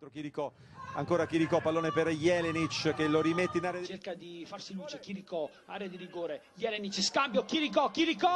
Chirico, ancora Chirico, pallone per Jelenic che lo rimette in area. Cerca di farsi luce, Chirico, area di rigore, Jelenic, scambio, Chirico,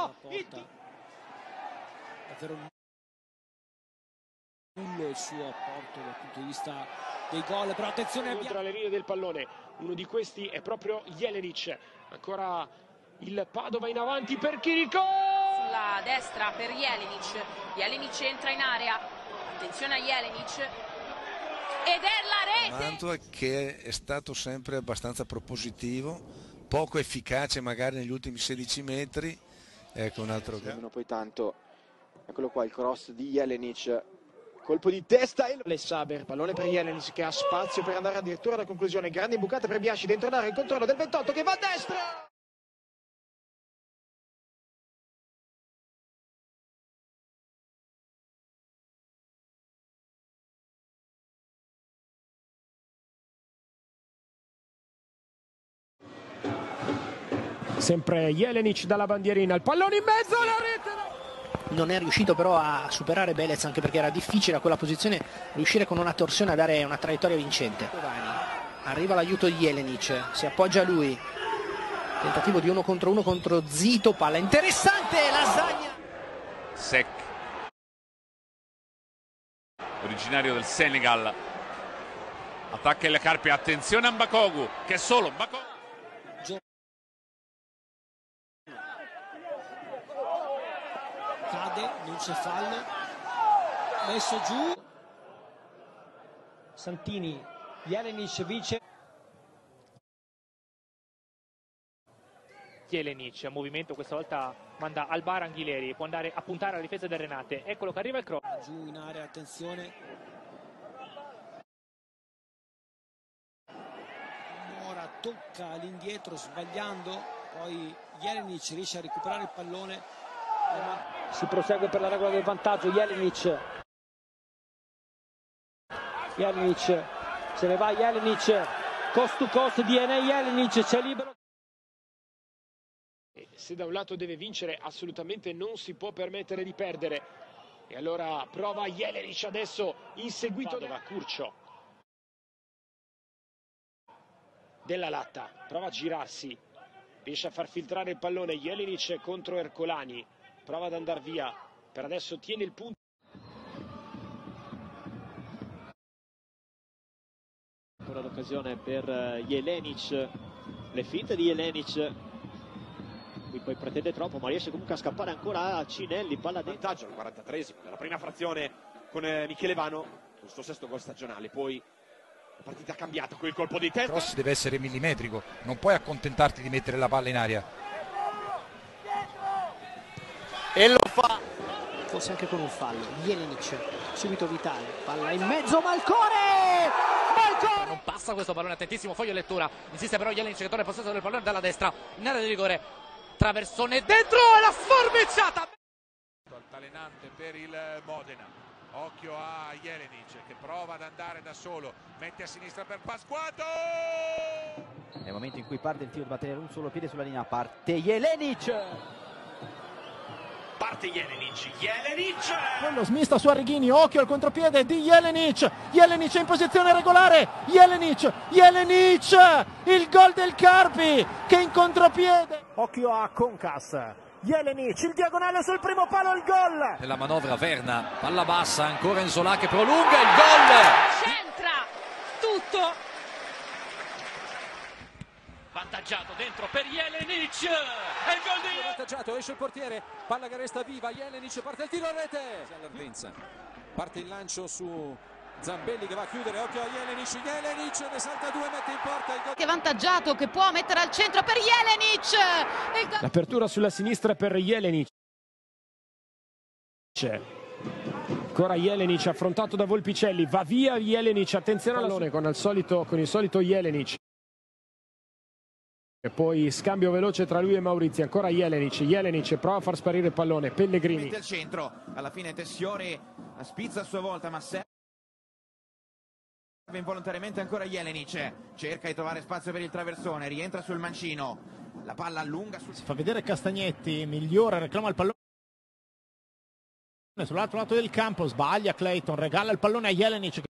davvero nullo il suo apporto dal punto di vista dei gol, però attenzione tra le linee del pallone, uno di questi è proprio Jelenic, ancora il Padova in avanti per Chirico! Sulla destra per Jelenic entra in area, attenzione a Jelenic. Ed è la rete! Mantua che è stato sempre abbastanza propositivo, poco efficace magari negli ultimi 16 metri. Ecco un altro caso. Poi tanto, eccolo qua il cross di Jelenic, colpo di testa e Saber, pallone per Jelenic che ha spazio per andare addirittura alla conclusione, grande imbucata per Biasci dentro l'area, il controllo del 28 che va a destra! Sempre Jelenic dalla bandierina, il pallone in mezzo alla rete! Non è riuscito però a superare Belez, anche perché era difficile a quella posizione riuscire con una torsione a dare una traiettoria vincente. Arriva l'aiuto di Jelenic, si appoggia a lui, tentativo di uno contro Zito, palla interessante, Lasagna. Sek, originario del Senegal, attacca le Carpi, attenzione a Mbakogu che è solo Mbakogu. Cade, non c'è fallo, messo giù, Santini, Jelenic vice. Jelenic, a movimento questa volta manda al bar Anghileri, può andare a puntare alla difesa del Renate, eccolo che arriva il cross. Giù in area, attenzione. Mora tocca all'indietro sbagliando, poi Jelenic riesce a recuperare il pallone. Si prosegue per la regola del vantaggio, Jelenic, se ne va Jelenic, cost to cost, DNA Jelenic, c'è libero. Se da un lato deve vincere assolutamente non si può permettere di perdere, e allora prova Jelenic adesso inseguito da Curcio. Della Latta prova a girarsi, riesce a far filtrare il pallone Jelenic contro Ercolani, prova ad andare via, per adesso tiene il punto. Ancora l'occasione per Jelenic, le finte di Jelenic, qui poi pretende troppo ma riesce comunque a scappare ancora a Cinelli, palla dentro. Vantaggio al 43esimo della prima frazione con Michele Vano, il suo sesto gol stagionale, poi la partita cambiata con il colpo di testa. Il cross deve essere millimetrico, non puoi accontentarti di mettere la palla in aria. E lo fa, forse anche con un fallo. Jelenic, subito Vitale, palla in mezzo, Malcore! Non passa questo pallone, attentissimo Foglio lettura, insiste però Jelenic che torna in possesso del pallone dalla destra, in area di rigore, traversone dentro e la sforbiciata! Altalenante per il Modena, occhio a Jelenic che prova ad andare da solo, mette a sinistra per Pasquato! Nel momento in cui parte il tiro di battere un solo piede sulla linea, parte Jelenic! Parte Jelenic, Quello smista su Arrighini, occhio al contropiede di Jelenic, Jelenic in posizione regolare, Jelenic, il gol del Carpi che in contropiede. Occhio a Concas, Jelenic, il diagonale sul primo palo, il gol. Nella manovra Verna, palla bassa, ancora Enzola che prolunga il gol. Centra tutto. Vantaggiato dentro per Jelenic, e il gol di Vantaggiato, esce il portiere, palla che resta viva, Jelenic parte il tiro a rete, all'Ardenza, parte il lancio su Zambelli che va a chiudere, occhio a Jelenic ne salta due, mette in porta il gol. Che vantaggiato che può mettere al centro per Jelenic. L'apertura sulla sinistra per Jelenic. Ancora Jelenic affrontato da Volpicelli, va via Jelenic, attenzione al pallone con il solito Jelenic. E poi scambio veloce tra lui e Maurizi, ancora Jelenic prova a far sparire il pallone, Pellegrini. Mette al centro, alla fine Tessiori spizza a sua volta, ma serve involontariamente ancora Jelenic, cerca di trovare spazio per il traversone, rientra sul mancino, la palla allunga. Si fa vedere Castagnetti, migliora, reclama il pallone. Sull'altro lato del campo, sbaglia Clayton, regala il pallone a Jelenic.